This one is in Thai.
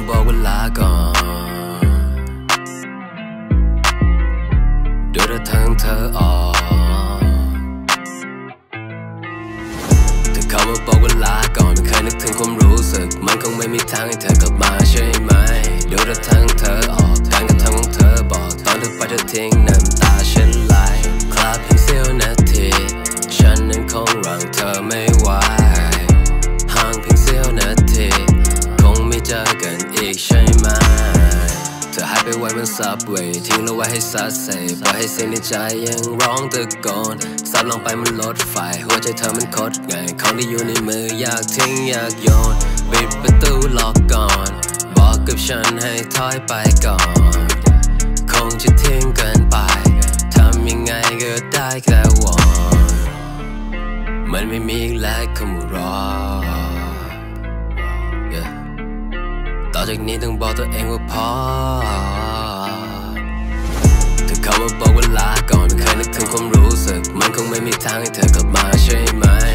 มาบอกว่าลาก่อนเดี๋ยวเธอเธอออกเธอเข้ามาบอกว่าลาก่อนไม่เคยนึกถึงความรู้สึกมันคงไม่มีทางให้เธอกลับมาใช่ไหมเดี๋ยวเธอออกการกระทำของเธอบอกตอนเธอไปเธอทิ้งน้ำตาฉันไหลคลาเพียงเสี้ยวนาทีฉันนั้นคงรั้งเธอไม่ไหวห่างเพียงเสี้ยวนาทีคงไม่เจอกันอีกใช่ไหมเธอหายไปไว้บนซับเวย์ทิ้งเราไว้ให้ซัดเซปล่อยให้เสียงในใจยังร้องตะโกนซับลงไปมันลดไฟหัวใจเธอมันคดไงของที่อยู่ในมืออยากทิ้งอยากโยนปิดประตูล็อกก่อนบอกกับฉันให้ถอยไปก่อนคงจะทิ้งกันไปทำยังไงก็ได้แค่วอนมันไม่มีแล้วคำรอต่อจากนี้ต้องบอกตัวเองว่าพอเธอเข้ามาบอกว่าลาก่อนไม่เคยนึกถึงความรู้สึกมันคงไม่มีทางให้เธอกลับมาใช่ไหม